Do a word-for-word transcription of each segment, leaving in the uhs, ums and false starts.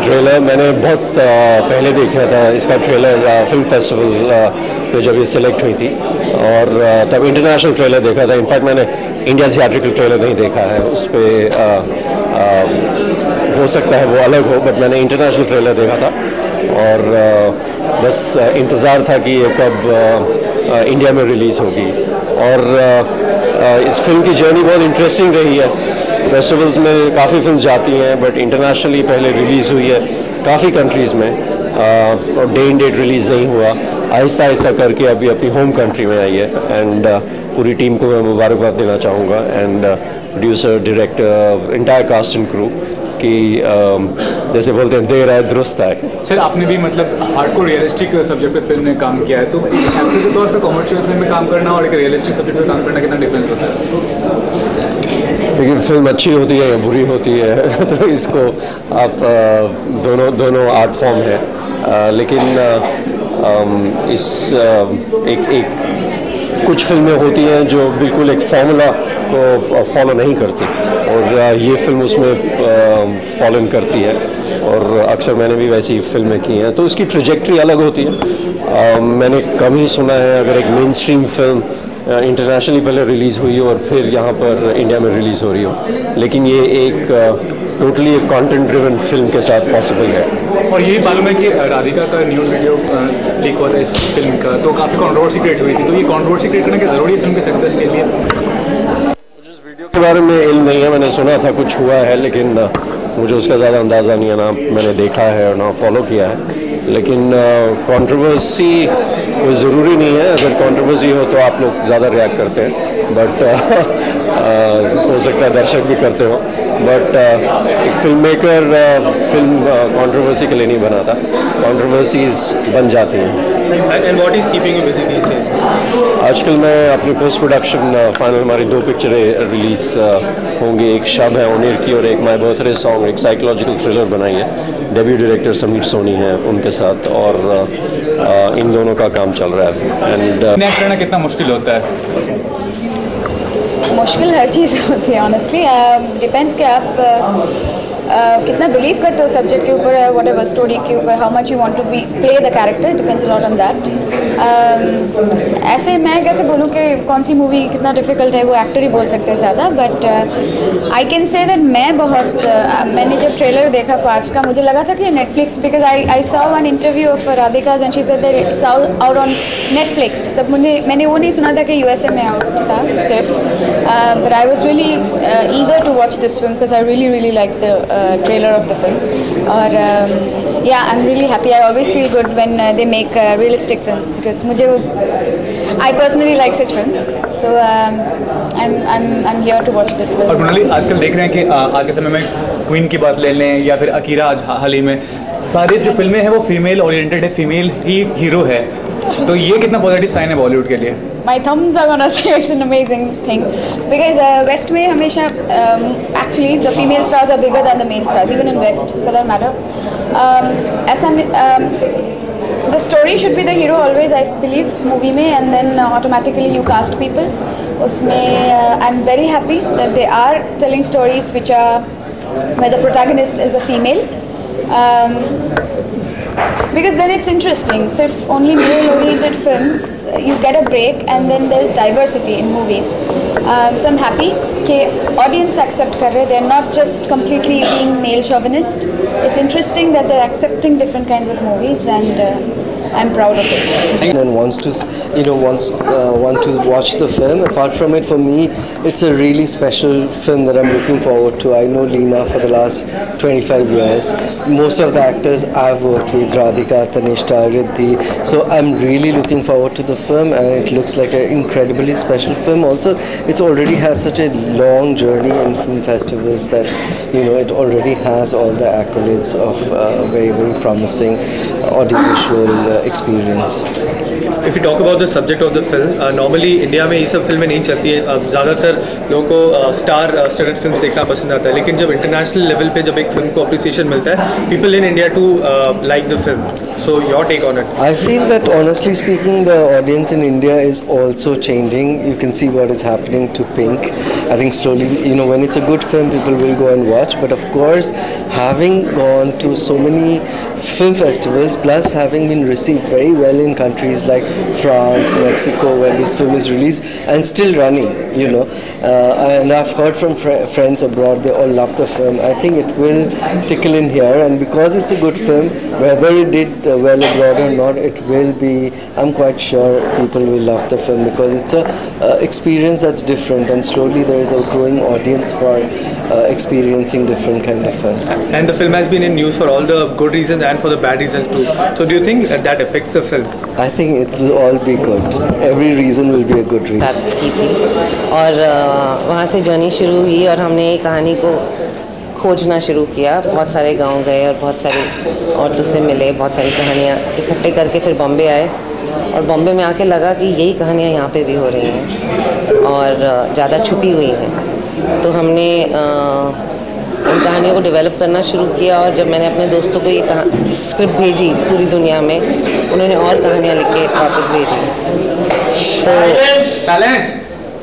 Trailer मैंने बहुत पहले देखा था इसका ट्रेलर फिल्म फेस्टिवल पे जब ये सिलेक्ट हुई थी, और तब इंटरनेशनल ट्रेलर देखा था। इनफैक्ट मैंने इंडिया थिएट्रिकल ट्रेलर नहीं देखा है, उस पर हो सकता है वो अलग हो, बट मैंने इंटरनेशनल ट्रेलर देखा था। और बस इंतज़ार था कि ये कब इंडिया में रिलीज़ होगी। और इस फिल्म की जर्नी बहुत इंटरेस्टिंग रही है। फेस्टिवल्स में काफ़ी फिल्म जाती हैं, बट इंटरनेशनली पहले रिलीज़ हुई है काफ़ी कंट्रीज़ में, और डे इन डेट रिलीज़ नहीं हुआ। आहिस्ता आहिस्ता करके अभी अपनी होम कंट्री में आई है, एंड पूरी टीम को मैं मुबारकबाद देना चाहूँगा, and producer, director, entire cast and crew कि जैसे बोलते हैं देर आए दुरुस्त आए। सर आपने भी मतलब हार्डकोर रियलिस्टिक सब्जेक्ट पे फिल्म में काम किया है, तो एक एक्टर के तौर पे कमर्शियल फिल्म में काम करना और एक रियलिस्टिक सब्जेक्ट पे काम करना कितना डिफरेंस होता है? लेकिन फिल्म अच्छी होती है या बुरी होती है तो इसको आप दोनों दोनों आर्ट फॉर्म है, लेकिन इस एक एक कुछ फिल्में होती हैं जो बिल्कुल एक फार्मूला को फॉलो नहीं करती, और ये फिल्म उसमें फॉलो इन करती है, और अक्सर मैंने भी वैसी फिल्में की हैं, तो इसकी ट्रेजेक्ट्री अलग होती है। मैंने कम ही सुना है अगर एक मेन स्ट्रीम फिल्म इंटरनेशनली पहले रिलीज़ हुई हो और फिर यहाँ पर इंडिया में रिलीज़ हो रही हो, लेकिन ये एक टोटली एक कंटेंट ड्रिवन फिल्म के साथ पॉसिबल है। और यही मालूम है कि राधिका का न्यूज़ वीडियो लीक हुआ था इस फिल्म का, तो काफ़ी कंट्रोवर्सी क्रिएट हुई थी, तो ये कंट्रोवर्सी क्रिएट करना क्या ज़रूरी है फिल्म के सक्सेस के लिए? मुझे इस वीडियो के बारे में इल्म नहीं है, मैंने सुना था कुछ हुआ है, लेकिन मुझे उसका ज़्यादा अंदाज़ा नहीं है, ना मैंने देखा है और ना फॉलो किया है। लेकिन कंट्रोवर्सी कोई ज़रूरी नहीं है, अगर कंट्रोवर्सी हो तो आप लोग ज़्यादा रिएक्ट करते हैं, बट हो सकता है दर्शक भी करते हो, बट एक फिल्म मेकर फिल्म कंट्रोवर्सी के लिए नहीं बनाता, कंट्रोवर्सीज बन जाती हैं। And what is keeping you busy these days? आजकल मैं अपनी पोस्ट प्रोडक्शन फाइनल हमारी दो पिक्चरें रिलीज़ होंगी, एक शब है उनीर की और एक माय बर्थडे सॉन्ग, एक साइकोलॉजिकल थ्रिलर बनाई है। डेब्यू डायरेक्टर समीर सोनी है उनके साथ, और आ, इन दोनों का काम चल रहा है। एंड एक्ट करना कितना मुश्किल होता है? मुश्किल हर चीज़ होती है ऑनेस्टली, डिपेंड्स कि आप Uh, कितना बिलीव करते हो सब्जेक्ट के ऊपर, वट एवर स्टोरी के ऊपर, how much you want to be play the character, depends a lot on that. ऐसे मैं कैसे बोलूँ कि कौन सी मूवी कितना डिफ़िकल्ट है, वो एक्टर ही बोल सकते हैं ज़्यादा, but I can say that मैं बहुत uh, मैंने जब ट्रेलर देखा पाँच का, मुझे लगा था कि Netflix, because I I saw one interview of Radhika and she said that it's out on Netflix. तब मुझे मैंने वो नहीं सुना था कि यूएसए में आउट था सिर्फ, but I was really eager to watch this film because I really really like the trailer of the film, or um, yeah, I'm really happy. I always feel good when uh, they make uh, realistic films because मुझे I personally like such films, so um, I'm I'm I'm here to watch this film. और मृणाली आजकल देख रहे हैं कि आज के समय में क्वीन की बात ले लें या फिर अकीरा आज हाल ही में, सारी जो फिल्में हैं वो फीमेल ओरिएंटेड है, फीमेल ही हीरो है, तो ये कितना पॉजिटिव साइन है बॉलीवुड के लिए? My thumbs are gonna say it's an amazing thing because uh, West में हमेशा um, actually the female stars are bigger than the male stars even in West for that matter. Um, ऐसा um, the story should be the hero always, I believe, movie में, and then uh, automatically you cast people. उसमें uh, I'm very happy that they are telling stories which are where the protagonist is a female. Um, Because then it's interesting. Sirf only male-oriented films, you get a break, and then there's diversity in movies. Um, so I'm happy that audience accept kar rahe. They're not just completely being male chauvinist. It's interesting that they're accepting different kinds of movies, and uh, I'm proud of it. And wants to, you know, wants uh, want to watch the film. Apart from it, for me, it's a really special film that I'm looking forward to. I know Leena for the last twenty-five years. Most of the actors I've worked with, Radhika, Tanishta, Riddhi. So I'm really looking forward to the film, and it looks like an incredibly special film. Also, it's already had such a long journey in film festivals that, you know, it already has all the accolades of uh, very, very promising audiovisual uh, experience. if you talk about the subject of the film, uh, normally India में ये सब फिल्में नहीं चलती है. uh, ज़्यादातर लोगों को स्टार स्टारर फिल्म देखना पसंद आता है, लेकिन जब इंटरनेशनल लेवल पे जब एक फिल्म को अप्रिसिएशन मिलता है, people in India too uh, like the film. So your take on it? I feel that honestly speaking, the audience in India is also changing. You can see what is happening to Pink. I think slowly, you know, when it's a good film, people will go and watch. But of course, having gone to so many film festivals, plus having been received very well in countries like France, Mexico, where this film is released and still running, you know, uh, and I've heard from fr- friends abroad, they all love the film. I think it will tickle in here, and because it's a good film, whether it did uh, well abroad or not, it will be, I'm quite sure people will love the film, because it's a uh, experience that's different, and slowly there is a growing audience for uh, experiencing different kind of films. And the film has been in news for all the good reasons and for the bad reasons too. So do you think that, that affects the film? I think it will all be good. Every reason will be a good reason. बात की थी और अ, वहाँ से journey शुरू हुई और हमने कहानी को खोजना शुरू किया. बहुत सारे गांव गए और बहुत सारी औरतों से मिले, बहुत सारी कहानियाँ इकट्ठे करके फिर बॉम्बे आए, और बॉम्बे में आके लगा कि यही कहानियाँ यहाँ पे भी हो रही हैं और अ, ज़्यादा छुपी हुई हैं. तो हमने अ, उन कहानियों को डेवलप करना शुरू किया, और जब मैंने अपने दोस्तों को ये कहा स्क्रिप्ट भेजी पूरी दुनिया में, उन्होंने और कहानियाँ लिख के वापस भेजी. तो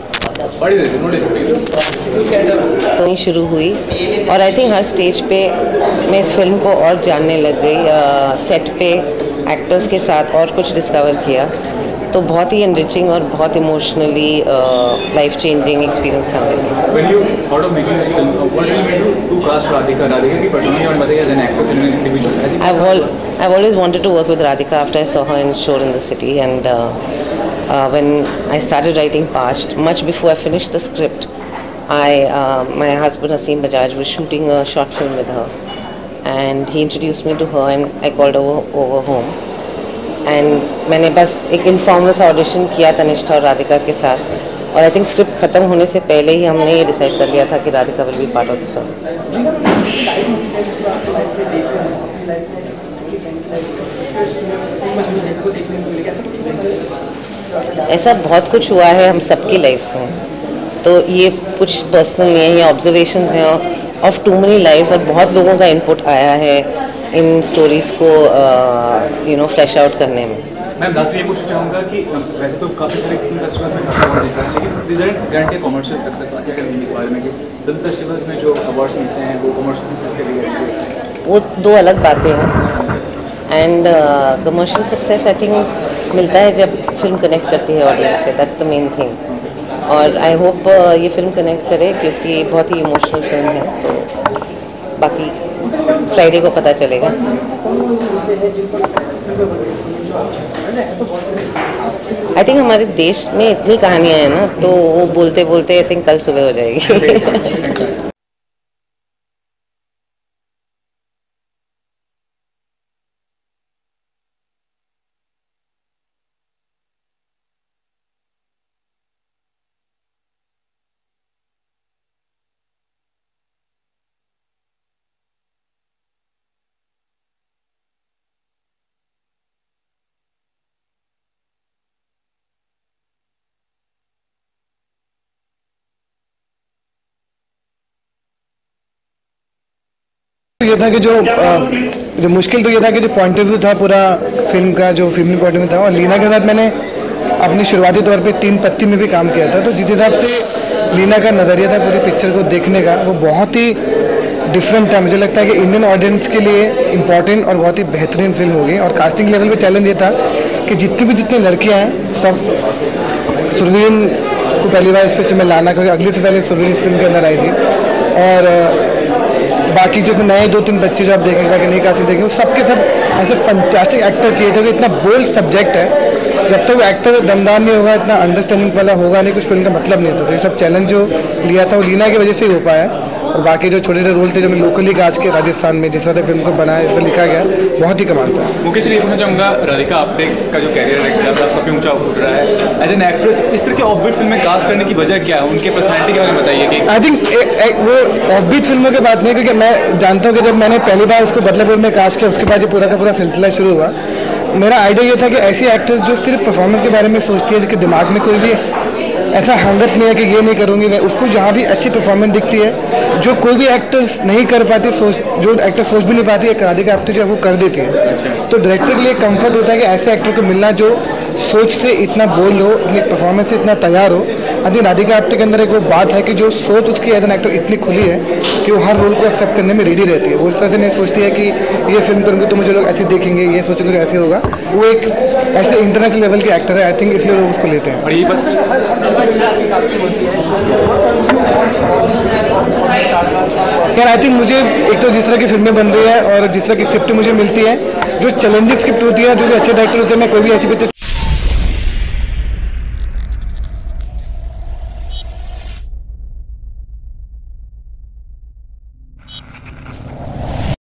तो ही शुरू हुई, और आई थिंक हर स्टेज पे मैं इस फिल्म को और जानने लग गई. सेट पे एक्टर्स के साथ और कुछ डिस्कवर किया, तो बहुत ही एनरिचिंग और बहुत इमोशनली लाइफ चेंजिंग एक्सपीरियंस था मेरे. When you thought of making this film, what did you do to cast Radhika? Radhika की personality और बताइए as an actress and an individual. ऐसी I've, al- I've always wanted to work with Radhika after I saw her in Shore in the City, and uh, uh, when I started writing Parched, much before I finished the script, I, uh, my husband Aseem Bajaj was shooting a short film with her, and he introduced me to her, and I called her over, over home. And मैंने बस एक informal सा audition किया तनिष्ठा और राधिका के साथ, और I think script ख़त्म होने से पहले ही हमने ये डिसाइड कर लिया था कि Radhika will be part of the film. ऐसा बहुत कुछ हुआ है हम सबकी लाइफ्स में, तो ये कुछ पर्सनल नहीं है, ये ऑब्जर्वेशंस हैं ऑफ टू मेनी लाइफ्स, और बहुत लोगों का इनपुट आया है इन स्टोरीज़ को यू नो फ्लैश आउट करने में. मैं लास्ट ये पूछना चाहूँगा कि वैसे तो काफ़ी सारे फिल्म फेस्टिवल्स में काफ़ी अवार्ड देता है, लेकिन रिजल्ट गारंटी कमर्शियल सक्सेस बात करें हिंदी के बारे में कि फिल्म फेस्टिवल्स में जो अवार्ड्स मिलते हैं वो कमर्शियल सक्सेस के लिए, वो दो अलग बातें हैं. And commercial success I think मिलता है जब फिल्म कनेक्ट करती है ऑडियंस से, दैट्स द मेन थिंग. और आई होप uh, ये फिल्म कनेक्ट करे, क्योंकि बहुत ही इमोशनल फिल्म है. तो बाकी फ्राइडे को पता चलेगा. आई थिंक हमारे देश में इतनी कहानियाँ हैं ना, तो वो बोलते बोलते आई थिंक कल सुबह हो जाएगी. ये था कि जो आ, जो मुश्किल तो ये था कि जो पॉइंट ऑफ व्यू था पूरा फिल्म का, जो फिल्मी पॉइंट ऑफ व्यू था, और लीना के साथ मैंने अपनी शुरुआती तौर पे तीन पत्ती में भी काम किया था. तो जिस हिसाब से लीना का नज़रिया था पूरी पिक्चर को देखने का, वो बहुत ही डिफरेंट था. मुझे लगता है कि इंडियन ऑडियंस के लिए इम्पॉर्टेंट और बहुत ही बेहतरीन फिल्म होगी. और कास्टिंग लेवल पे चैलेंज ये था कि जितनी भी जितनी लड़कियाँ हैं सब सुरवीन को पहली बार इस पिक्चर में लाना, क्योंकि अगली से पहले सुरवीन इस फिल्म के अंदर आई थी, और बाकी जो नए दो तीन बच्चे जो आप देखेंगे बाकी नई कास्टिंग देखेंगे, सबके सब ऐसे फंटास्टिक एक्टर चाहिए थे. इतना बोल्ड सब्जेक्ट है, जब तक वो एक्टर दमदार नहीं होगा, इतना अंडरस्टैंडिंग वाला होगा नहीं, कुछ फिल्म का मतलब नहीं था. तो ये सब चैलेंज जो लिया था वो लीना की वजह से ही हो पाया. और बाकी जो छोटे छोटे रोल थे जो मैं लोकली काज के राजस्थान में जिस तरह फिल्म को बनाया, जिस लिखा गया, बहुत ही कमाल था. मुकेश ये पूछना चाहूँगा, राधिका आपने का जो कैरियर है काफ़ी ऊंचा उठ रहा है एज एन एक्ट्रेस, इस तरह के ऑफबीट फिल्म में कास्ट करने की वजह क्या है, उनके पर्सनैलिटी के बारे में बताइए. कि आई थिंक वो ऑफबीट फिल्मों की बात नहीं, क्योंकि मैं जानता हूँ कि जब मैंने पहली बार उसको बदला फिल्म में कास्ट किया, उसके बाद ये पूरा का पूरा सिलसिला शुरू हुआ. मेरा आइडिया ये था कि ऐसी एक्टर्स जो सिर्फ परफॉर्मेंस के बारे में सोचती है, जिसके दिमाग में कोई भी ऐसा हंगत नहीं है कि ये नहीं करूँगी मैं, उसको जहाँ भी अच्छी परफॉर्मेंस दिखती है, जो कोई भी एक्टर्स नहीं कर पाती, सोच जो एक्टर सोच भी नहीं पाती है, राधिका आप्टे जो है वो कर देती है। तो डायरेक्टर के लिए कंफर्ट होता है कि ऐसे एक्टर को मिलना जो सोच से इतना बोल हो, अपनी परफॉर्मेंस से इतना तैयार हो। आई थिंक राधिका आप्टे के अंदर एक वो बात है कि जो सोच उसकी एज एन एक्टर इतनी खुली है कि वो हर रोल को एक्सेप्ट करने में रेडी रहती है। वो इस तरह से नहीं सोचती है कि ये फिल्म करूँगी तो मुझे लोग ऐसे देखेंगे, ये सोचेंगे तो ऐसे होगा। वो एक ऐसे इंटरनेशनल लेवल के एक्टर है, आई थिंक इसलिए लोग उसको लेते हैं। और ये यार आई थिंक मुझे एक तो जिस तरह की फिल्में बन रही है और जिस तरह की स्क्रिप्ट मुझे मिलती है, जो चैलेंजिंग स्क्रिप्ट होती है, जो भी अच्छे डायरेक्टर होते हैं, मैं कोई भी ऐसी पिक्चर